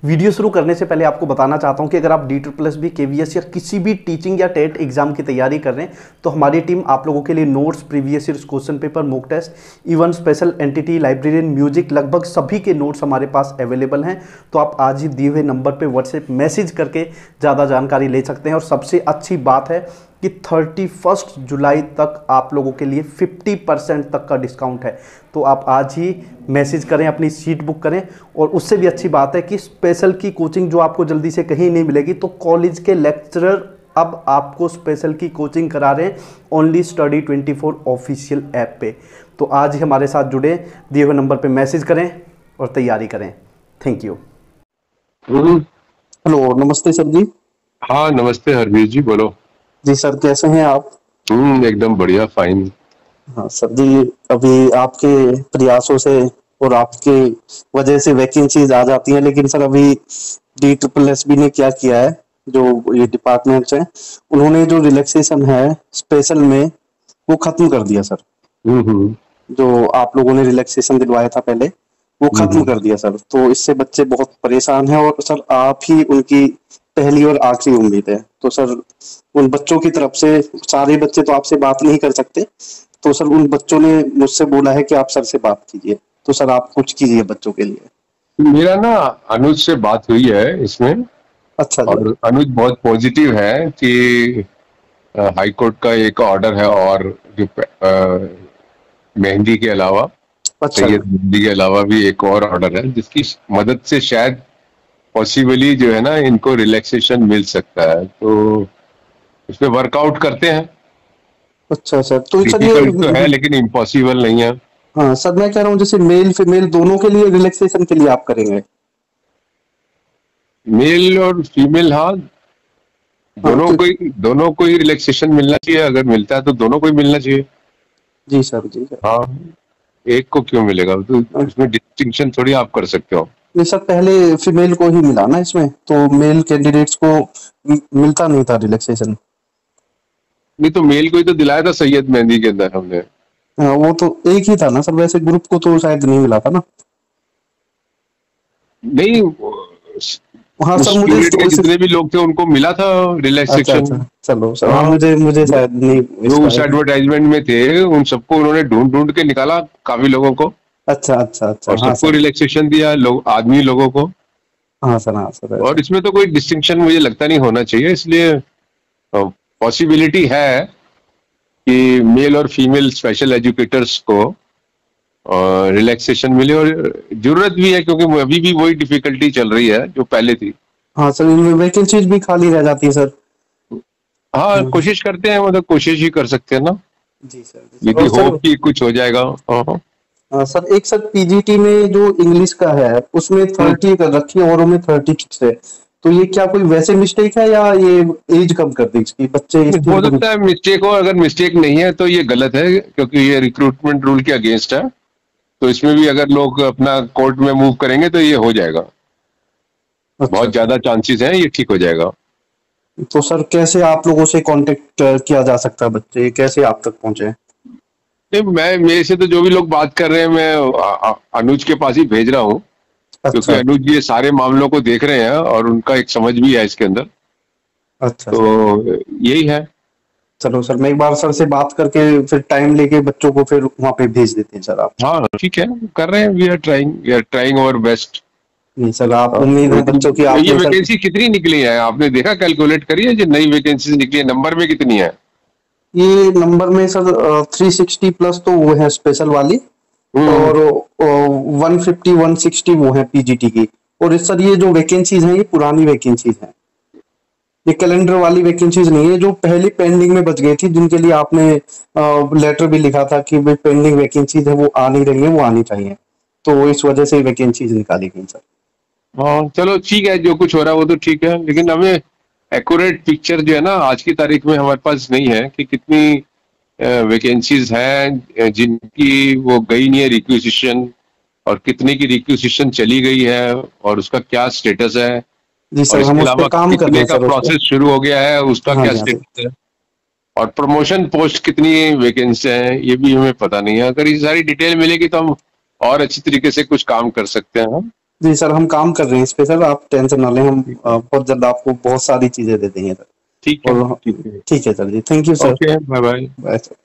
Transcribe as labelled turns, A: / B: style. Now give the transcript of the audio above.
A: Video शुरू करने से पहले आपको बताना चाहता हूं कि अगर आप DSSB KVS या किसी भी टीचिंग या टेट एग्जाम की तैयारी कर रहे हैं तो हमारी टीम आप लोगों के लिए notes, previous year question paper, mock test, even special entity, librarian, music, लगभग सभी के नोट्स हमारे पास अवेलेबल हैं। तो आप आज ही दिए हुए नंबर पर व्हाट्सएप मैसेज करके ज़्यादा जानकारी ले सकते हैं। और सबसे अच्छी बात है कि 31 जुलाई तक आप लोगों के लिए 50% तक का डिस्काउंट है। तो आप आज ही मैसेज करें, अपनी सीट बुक करें। और उससे भी अच्छी बात है कि स्पेशल की कोचिंग जो आपको जल्दी से कहीं नहीं मिलेगी, तो कॉलेज के लेक्चरर अब आपको स्पेशल की कोचिंग करा रहे हैं ओनली स्टडी 24 ऑफिशियल ऐप पे। तो आज ही हमारे साथ जुड़े, दिए हुए नंबर पे मैसेज करें और तैयारी करें। Thank you.
B: हेलो, नमस्ते सर जी।
C: हाँ नमस्ते हरवीर जी, बोलो।
B: जी सर, कैसे हैं आप?
C: एकदम बढ़िया, फाइन।
B: हाँ सर जी, अभी आपके प्रयासों से और आपके वजह से वैकेंसीज आ जाती हैं, लेकिन सर अभी DSSB ने क्या किया है, जो ये डिपार्टमेंट्स हैं उन्होंने जो रिलैक्सेशन है स्पेशल में वो खत्म कर दिया सर। जो आप लोगों ने रिलैक्सेशन दिलवाया था पहले वो खत्म कर दिया सर। तो इससे बच्चे बहुत परेशान हैं और सर आप ही उनकी पहली और आखिरी उम्मीद है। तो सर उन बच्चों की तरफ से, सारे बच्चे तो आपसे बात नहीं कर सकते, तो सर उन बच्चों ने मुझसे बोला है कि आप सर से बात कीजिए। तो सर आप कुछ कीजिए बच्चों के लिए।
C: मेरा ना अनुज से बात हुई है इसमें।
B: अच्छा जी।
C: और अनुज बहुत पॉजिटिव है कि हाई कोर्ट का एक ऑर्डर है, और जो मेहंदी के अलावा,
B: अच्छा
C: सैयद मेहंदी के अलावा भी एक और ऑर्डर है जिसकी मदद से शायद पॉसिबली जो है ना इनको रिलैक्सेशन मिल सकता है। तो इस पे वर्कआउट करते हैं।
B: अच्छा सर, तो सर
C: डिफिकल्ट
B: ये
C: तो है लेकिन इम्पॉसिबल नहीं है।
B: हाँ सर, मैं कह रहा हूँ जैसे मेल फीमेल दोनों के लिए रिलैक्सेशन के लिए आप करेंगे?
C: मेल और फीमेल, हाँ
B: हाँ
C: दोनों को ही रिलैक्सेशन मिलना चाहिए। अगर मिलता है तो दोनों को ही मिलना चाहिए।
B: जी सर, जी सर।
C: हाँ, एक को क्यों मिलेगा? तो इसमें डिस्टिंक्शन थोड़ी आप कर सकते हो।
B: नहीं सर, पहले फीमेल को ही मिला ना इसमें, तो मेल कैंडिडेट्स को मिलता नहीं था रिलैक्सेशन।
C: नहीं तो मेल को ही तो दिलाया था सैयद मेहंदी के अंदर हमने।
B: हाँ, वो तो एक ही था ना सर, वैसे ग्रुप को तो शायद नहीं मिला था ना।
C: नहीं,
B: हाँ
C: उस
B: सर, मुझे
C: यूनिट के जितने भी लोग थे उनको मिला था
B: अच्छा
C: रिलैक्सेशन।
B: अच्छा, चलो सर। हाँ,
C: हाँ,
B: मुझे शायद नहीं
C: जो उस एडवर्टाइजमेंट में थे उन सबको उन्होंने ढूंढ ढूंढ के निकाला, काफी लोगों को,
B: अच्छा अच्छा अच्छा।
C: और
B: हाँ
C: सबको
B: सर।
C: रिलैक्सेशन दिया, लोगों को।
B: हाँ सर, हाँ सर,
C: और
B: ऐसा।
C: इसमें तो कोई डिस्टिंक्शन मुझे लगता नहीं होना चाहिए, इसलिए पॉसिबिलिटी है कि मेल और फीमेल स्पेशल एजुकेटर्स को रिलैक्सेशन मिले। और जरूरत भी है क्योंकि अभी भी वही डिफिकल्टी चल रही है जो पहले थी।
B: हाँ सर, इनमें वैकेंसीज भी खाली रह जाती है सर।
C: हाँ, कोशिश करते हैं, मतलब कोशिश ही कर सकते हैं ना,
B: जी सर, जी सर।
C: यदि
B: और सर,
C: होप कि कुछ हो जाएगा। हाँ।
B: सर एक सर PGT में जो इंग्लिश का है उसमें 30 कर रखी है और में 36 है। तो ये क्या कोई वैसे मिस्टेक है या ये एज कम कर दी इसकी, बच्चे इस
C: हो सकता है मिस्टेक हो, अगर मिस्टेक नहीं है तो ये गलत है क्योंकि ये रिक्रूटमेंट रूल के अगेंस्ट है। तो इसमें भी अगर लोग अपना कोर्ट में मूव करेंगे तो ये हो जाएगा।
B: अच्छा,
C: बहुत ज्यादा चांसेस हैं ये ठीक हो जाएगा।
B: तो सर कैसे आप लोगों से कांटेक्ट किया जा सकता है, बच्चे कैसे आप तक पहुंचे?
C: नहीं, मेरे से तो जो भी लोग बात कर रहे हैं मैं अनुज के पास ही भेज रहा हूँ, क्योंकि
B: अच्छा
C: अनुज ये सारे मामलों को देख रहे हैं और उनका एक समझ भी है इसके अंदर।
B: अच्छा
C: तो
B: सर,
C: यही है।
B: चलो सर, मैं एक बार सर से बात करके फिर टाइम लेके बच्चों को फिर वहां पे भेज देते हैं सर आप।
C: हाँ ठीक है, कर रहे हैं। We are trying our best.
B: नहीं सर, आप उम्मीद है बच्चों की
C: ये
B: आपने सर।
C: वैकेंसी कितनी निकली है आपने देखा, कैलकुलेट करी है? जो नई वैकेंसी निकली है नंबर में कितनी है?
B: ये नंबर में सर 360 प्लस तो वो है स्पेशल वाली, और 150 160 वो है PGT की। और इस सर ये जो वैकेंसीज हैं ये पुरानी वैकेंसीज हैं, ये कैलेंडर वाली वैकेंसीज नहीं है जो पहले पेंडिंग में बच गई थी, जिनके लिए आपने लेटर भी लिखा था कि भाई पेंडिंग वैकेंसीज है वो आ नहीं रही है, वो आनी चाहिए। तो इस वजह से वैकेंसीज निकाली गई सर।
C: हाँ चलो ठीक है, जो कुछ हो रहा है वो तो ठीक है, लेकिन हमें एक्यूरेट पिक्चर जो है ना आज की तारीख में हमारे पास नहीं है कि कितनी वैकेंसीज हैं जिनकी वो गई नहीं है रिक्विजिशन, और कितने की रिक्विजिशन चली गई है और उसका क्या स्टेटस है,
B: जी
C: और
B: सर, हम
C: इसके
B: उस पर
C: अलावा
B: काम कर रहे
C: कितने
B: हैं
C: का
B: सर, उस पर।
C: प्रोसेस शुरू हो गया है उसका
B: हाँ
C: क्या
B: जी, हाँ जी।
C: स्टेटस है, और प्रमोशन पोस्ट कितनी वैकेंसी है ये भी हमें पता नहीं है। अगर ये सारी डिटेल मिलेगी तो हम और अच्छी तरीके से कुछ काम कर सकते हैं।
B: जी सर, हम काम कर रहे हैं इस पे सर, आप टेंशन ना लें, हम बहुत जल्द आपको बहुत सारी चीजें दे देंगे सर।
C: ठीक है,
B: और
C: ठीक है।
B: ठीक है सर जी, thank you sir.
C: Okay, bye bye.
B: Bye sir.